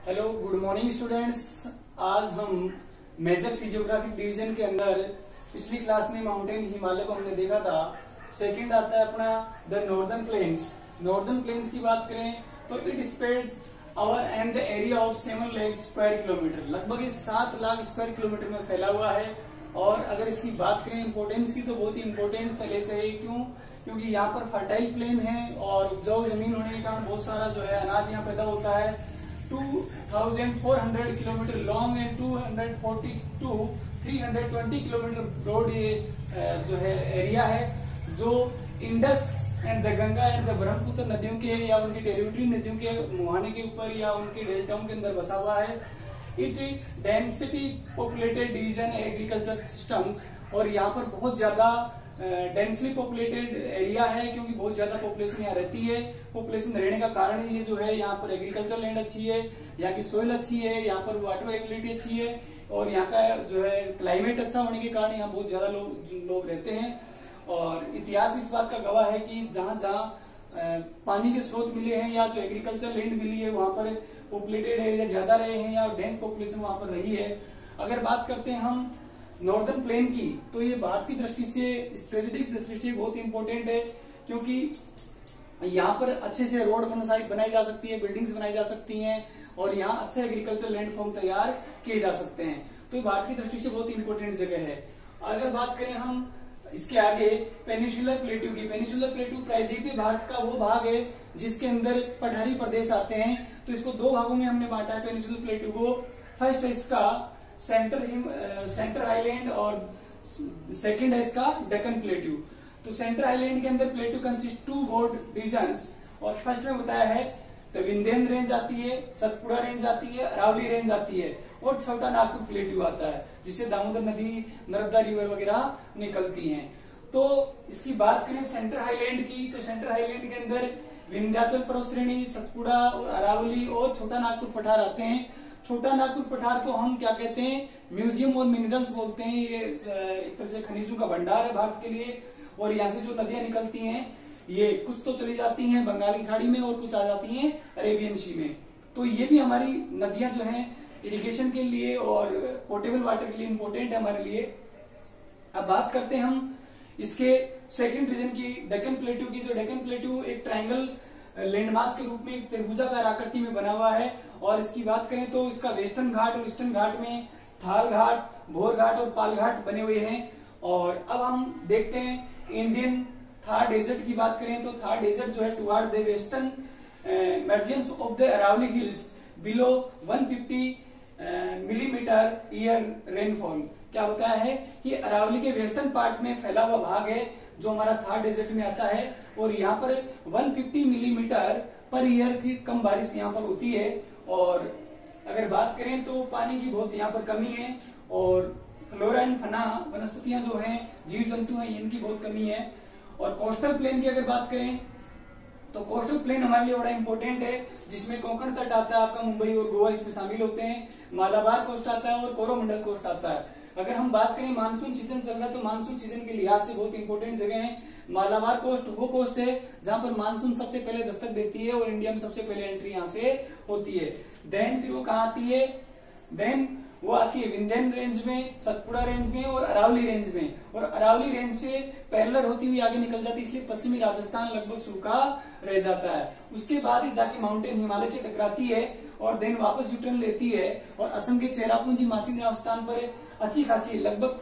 Hello good morning students. आज हम major physiographic division के अंदर पिछली क्लास में माउंटेन हिमालय को हमने देखा था। सेकंड आता है अपना the northern plains. Northern plains की बात करें तो it spread over and the area of 7 lakh square kilometre, लगभग ये 7 लाख स्क्वायर किलोमीटर में फैला हुआ है। और अगर इसकी बात करें इम्पोर्टेंस की तो बहुत ही इम्पोर्टेंट पहले से है। क्योंकि यहाँ पर फर्टाइल प्लेन है और उपजाऊ जमीन होने के कारण बहुत सारा जो है अनाज यहाँ पैदा होता है। 2400 kilometre long and 320 kilometre broad ये जो है एरिया है, जो Indus and the Ganga and the Brahmaputra नदियों के या उनकी टेरिटरी नदियों के मुहाने के ऊपर या उनके डेल्टाओं के अंदर बसा हुआ है। It density populated division agriculture system, और यहाँ पर बहुत ज्यादा डेंसली पॉपुलेटेड एरिया है क्योंकि बहुत ज्यादा पॉपुलेशन यहाँ रहती है। पॉपुलेशन रहने का कारण ये जो है यहाँ पर एग्रीकल्चर लैंड अच्छी है, यहाँ की सोइल अच्छी है, यहाँ पर वाटर एबिलिटी अच्छी है और यहाँ का जो है क्लाइमेट अच्छा होने के कारण यहाँ बहुत ज्यादा लोग रहते हैं। और इतिहास इस बात का गवाह है कि जहाँ जहाँ पानी के स्रोत मिले हैं या जो एग्रीकल्चर लैंड मिली है वहां पर पॉपुलेटेड एरिया ज्यादा रहे हैं या डेंस पॉपुलेशन वहां पर रही है। अगर बात करते हैं हम नॉर्दर्न प्लेन की तो ये भारत की दृष्टि से स्ट्रेटेजिक दृष्टि से बहुत इंपॉर्टेंट है क्योंकि यहाँ पर अच्छे से रोड बनाई जा सकती है, बिल्डिंग्स बनाई जा सकती हैं और यहाँ अच्छे एग्रीकल्चर लैंड फॉर्म तैयार किए जा सकते हैं। तो ये भारत की दृष्टि से बहुत इंपॉर्टेंट जगह है। अगर बात करें हम इसके आगे पेनिनसुलर प्लेट्यू की, पेनिनसुलर प्लेट्यू प्रायद्वीपीय भारत का वो भाग है जिसके अंदर पठारी प्रदेश आते हैं। तो इसको दो भागों में हमने बांटा है पेनिनसुलर प्लेट्यू को। फर्स्ट है इसका सेंटर आइलैंड और सेकंड है इसका डेक्कन प्लेट्यू। तो सेंटर आइलैंड के अंदर प्लेट्यू कंसिस्ट 2 ब्रॉड डिविजन्स और फर्स्ट में बताया है तो विंध्यन रेंज आती है, सतपुड़ा रेंज आती है, अरावली रेंज आती है और छोटा नागपुर प्लेट्यू आता है जिससे दामोदर नदी, नर्मदा रिवर वगैरह निकलती हैं। तो इसकी बात करें सेंटर हाईलैंड की तो सेंटर हाईलैंड के अंदर विंध्याचल पर्वत श्रेणी, सतपुड़ा और अरावली और छोटा नागपुर पठार आते हैं। छोटा नागपुर पठार को हम क्या कहते हैं, म्यूजियम और मिनरल्स बोलते हैं। ये एक तरह से खनिजों का भंडार है भारत के लिए। और यहाँ से जो नदियां निकलती हैं ये कुछ तो चली जाती हैं बंगाल की खाड़ी में और कुछ आ जाती हैं अरेबियन सी में। तो ये भी हमारी नदियां जो हैं इरिगेशन के लिए और पोर्टेबल वाटर के लिए इम्पोर्टेंट है हमारे लिए। अब बात करते हैं हम इसके सेकंड रीजन की, डेक्कन प्लेट्यू की। तो डेक्कन प्लेट्यू एक ट्रायंगल लैंडमास के रूप में एक त्रिभुजाकार आकृति में बना हुआ है। और इसकी बात करें तो इसका वेस्टर्न घाट और ईस्टर्न घाट में थाल घाट, भोर घाट और पाल घाट बने हुए हैं। और अब हम देखते हैं इंडियन थार डेजर्ट की बात करें तो थार डेजर्ट जो है toward the western margins of the Aravalli hills below 150 millimetre year rainfall. क्या बताया है कि अरावली के वेस्टर्न पार्ट में फैला हुआ भाग है जो हमारा थार डेजर्ट में आता है और यहाँ पर 150 मिलीमीटर पर ईयर की कम बारिश यहाँ पर होती है। और अगर बात करें तो पानी की बहुत यहाँ पर कमी है और फ्लोरा एंड फना वनस्पतियां जो हैं, जीव जंतु हैं, इनकी बहुत कमी है। और कोस्टल प्लेन की अगर बात करें तो कोस्टल प्लेन हमारे लिए बड़ा इंपॉर्टेंट है जिसमें कोंकण तट आता है, आपका मुंबई और गोवा इसमें शामिल होते हैं। मालाबार कोस्ट आता है और कोरोमंडल कोस्ट आता है। अगर हम बात करें मानसून सीजन चल रहा है तो मानसून सीजन के लिहाज से बहुत इंपॉर्टेंट जगह है। मालाबार कोस्ट वो कोस्ट है जहां पर मानसून सबसे पहले दस्तक देती है और इंडिया में सबसे पहले एंट्री यहाँ से होती है। देन फिर वो कहाँ आती है, देन वो आती है विंध्यन रेंज में, सतपुड़ा रेंज में और अरावली रेंज में। और अरावली रेंज से पैरेलल होती हुई आगे निकल जाती है, इसलिए पश्चिमी राजस्थान लगभग सूखा रह जाता है। उसके बाद ही जाके माउंटेन हिमालय से टकराती है और देन वापस यूटर्न लेती है और असम के चेरापूंजी मासिक स्थान पर अच्छी खासी लगभग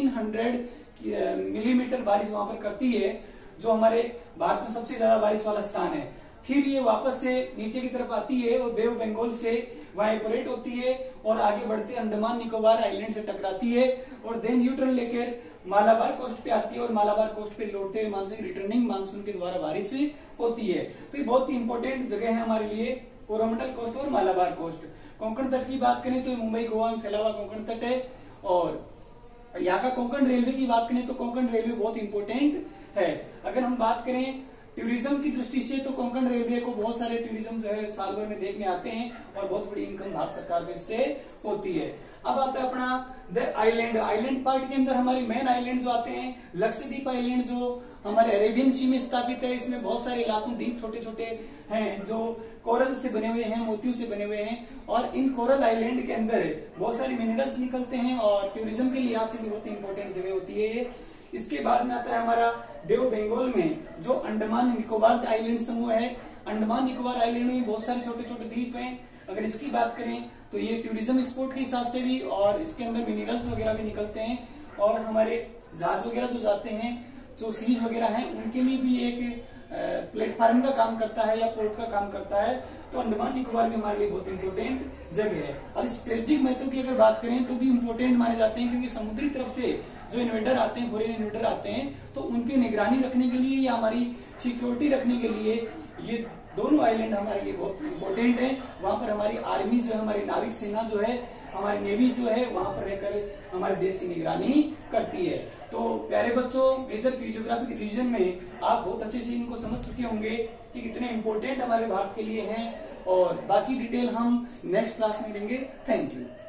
1400 मिलीमीटर बारिश वहां पर करती है जो हमारे भारत में सबसे ज्यादा बारिश वाला स्थान है। फिर ये वापस से नीचे की तरफ आती है और बे ऑफ बंगाल से वहां इवोपोरेट होती है और आगे बढ़ते अंडमान निकोबार आइलैंड से टकराती है और देन यूटर्न लेकर मालाबार कोस्ट पे आती है और मालाबार कोस्ट पे लौटते हुए मानसून रिटर्निंग मानसून के द्वारा बारिश होती है। तो ये बहुत ही इंपॉर्टेंट जगह है हमारे लिए, कोरोमंडल कोस्ट और मालाबार कोस्ट। कोंकण तट की बात करें तो मुंबई गोवा में फैला हुआ कोंकण तट है। और यहाँ का कोंकण रेलवे की बात करें तो कोंकण रेलवे बहुत इंपॉर्टेंट है। अगर हम बात करें टूरिज्म की दृष्टि से तो कोंकण रेलवे को बहुत सारे टूरिज्म जो है साल भर में देखने आते हैं और बहुत बड़ी इनकम भारत सरकार को इससे होती है। अब आता है अपना द आइलैंड। आइलैंड पार्ट के अंदर हमारी मेन आइलैंड जो आते हैं, लक्षद्वीप आइलैंड जो हमारे अरेबियन सी में स्थापित है। इसमें बहुत सारे इलाकों द्वीप छोटे छोटे हैं जो कोरल से बने हुए हैं, मोतियों से बने हुए हैं, और इन कोरल आइलैंड के अंदर बहुत सारे मिनरल्स निकलते हैं और टूरिज्म के लिहाज से भी बहुत इंपॉर्टेंट जगह होती है ये। इसके बाद में आता है हमारा बे ऑफ बंगाल में जो अंडमान निकोबार आइलैंड समूह है। अंडमान निकोबार आइलैंड में बहुत सारे छोटे छोटे द्वीप हैं। अगर इसकी बात करें तो ये टूरिज्म स्पॉट के हिसाब से भी, और इसके अंदर मिनरल्स वगैरह भी निकलते हैं, और हमारे जहाज वगैरह जो जाते हैं, जो सीज वगैरह हैं, उनके लिए भी एक प्लेटफॉर्म का काम करता है या पोर्ट का काम करता है। तो अंडमान निकोबार भी हमारे लिए बहुत इंपॉर्टेंट जगह है। और इस स्ट्रेटेजिक महत्व की अगर बात करें तो भी इंपॉर्टेंट माने जाते हैं, क्योंकि समुद्री तरफ से जो इन्वेडर आते हैं, फॉरेन इन्वेडर आते हैं, तो उनकी निगरानी रखने के लिए या हमारी सिक्योरिटी रखने के लिए ये दोनों आइलैंड हमारे लिए बहुत इंपॉर्टेंट है। वहां पर हमारी आर्मी जो है, हमारी नाविक सेना जो है, हमारी नेवी जो है, वहां पर रहकर हमारे देश की निगरानी करती है। तो प्यारे बच्चों, मेजर फिजियोग्राफिक रीजन में आप बहुत अच्छे से इनको समझ चुके होंगे कि कितने इंपॉर्टेंट हमारे भारत के लिए हैं, और बाकी डिटेल हम नेक्स्ट क्लास में लेंगे। Thank you.